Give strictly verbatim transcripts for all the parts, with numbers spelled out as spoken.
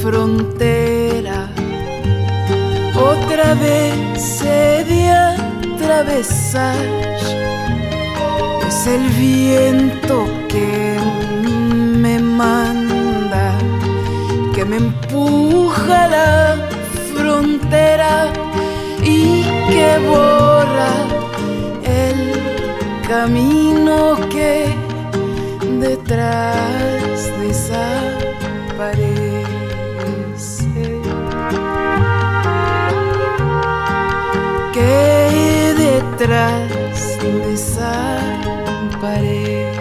frontera, otra vez he de atravesar. Es el viento que me manda, que me empuja a la frontera y que borra el camino que detrás desaparece. Que detrás desaparece.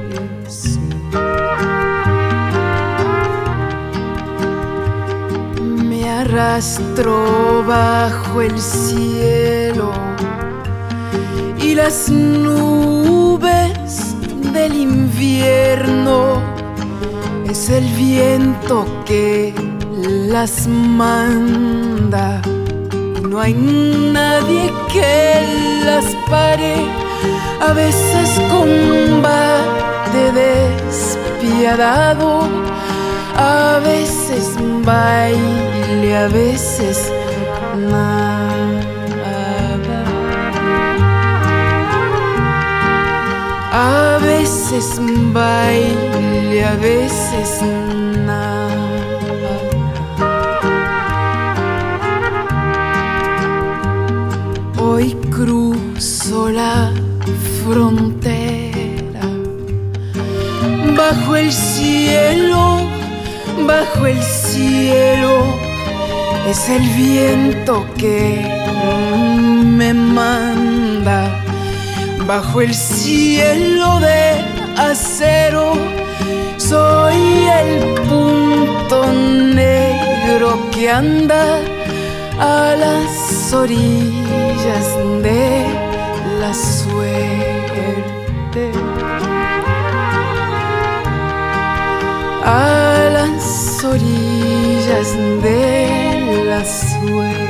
Me arrastro bajo el cielo y las nubes del invierno. Es el viento que las manda, no hay nadie que las pare. A veces combate despiadado, a veces baile, a veces nada. A veces baile, a veces nada. Hoy cruzo la frontera, bajo el cielo, bajo el cielo. Es el viento que me manda, bajo el cielo de acero. Soy el punto negro que anda a las orillas de la suerte, a las orillas de la suerte.